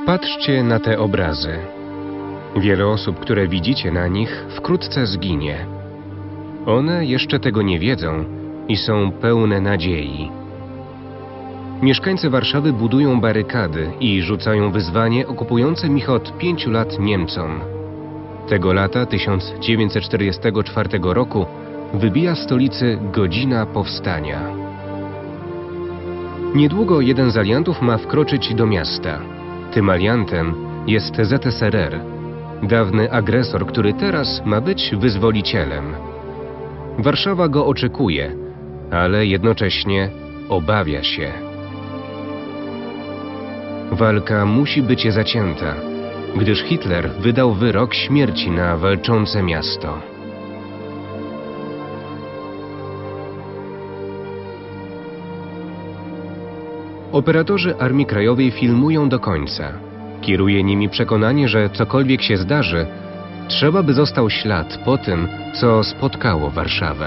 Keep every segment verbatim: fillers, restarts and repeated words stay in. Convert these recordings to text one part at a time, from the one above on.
Patrzcie na te obrazy. Wiele osób, które widzicie na nich, wkrótce zginie. One jeszcze tego nie wiedzą i są pełne nadziei. Mieszkańcy Warszawy budują barykady i rzucają wyzwanie okupującym ich od pięciu lat Niemcom. Tego lata tysiąc dziewięćset czterdziestego czwartego roku wybija w stolicy godzina powstania. Niedługo jeden z aliantów ma wkroczyć do miasta. Tym aliantem jest Z S R R, dawny agresor, który teraz ma być wyzwolicielem. Warszawa go oczekuje, ale jednocześnie obawia się. Walka musi być zacięta, gdyż Hitler wydał wyrok śmierci na walczące miasto. Operatorzy Armii Krajowej filmują do końca. Kieruje nimi przekonanie, że cokolwiek się zdarzy, trzeba by został ślad po tym, co spotkało Warszawę.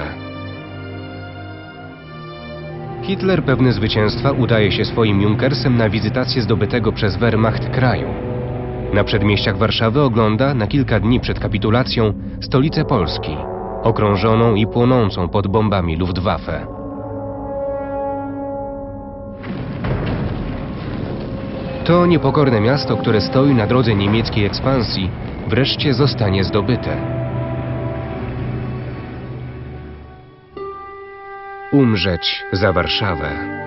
Hitler, pewny zwycięstwa, udaje się swoim Junkersem na wizytację zdobytego przez Wehrmacht kraju. Na przedmieściach Warszawy ogląda, na kilka dni przed kapitulacją, stolicę Polski, okrążoną i płonącą pod bombami Luftwaffe. To niepokorne miasto, które stoi na drodze niemieckiej ekspansji, wreszcie zostanie zdobyte. Umrzeć za Warszawę.